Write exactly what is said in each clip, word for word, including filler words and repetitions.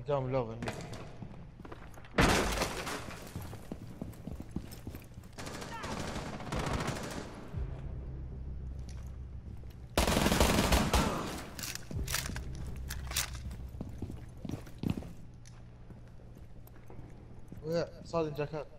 قدام لوفن. صادم جاكات.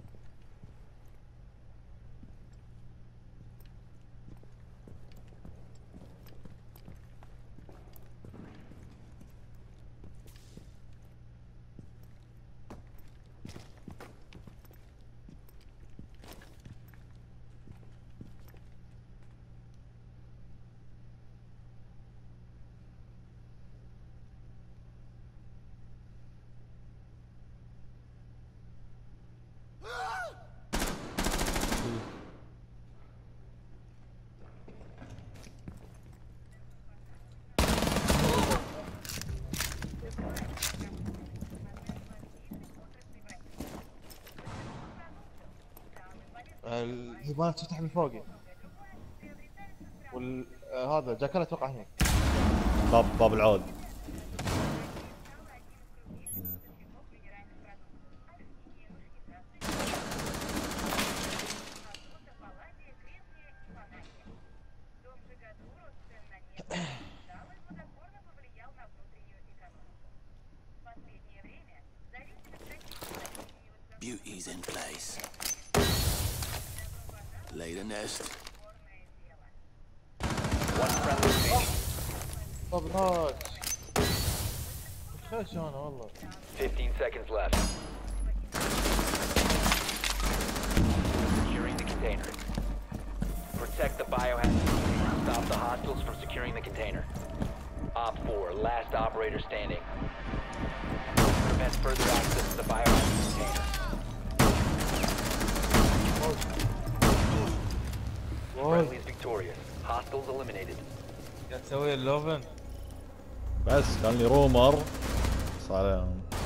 الهبانة تفتح من فوقي. وال آه هذا جاكال اتوقع هنا. باب باب العود. Beauty's in place. Lay the nest. One friendly remaining. طبعاً. خيش انا والله. fifteen seconds left. Securing the container. Protect the biohazard. Stop the hostiles from securing the container. Op four, last operator standing. Prevent further access to the biohazard container. Friendly is victorious. Hostiles eliminated. قاعد تسوي اللوفن. بس كان لي رومر صار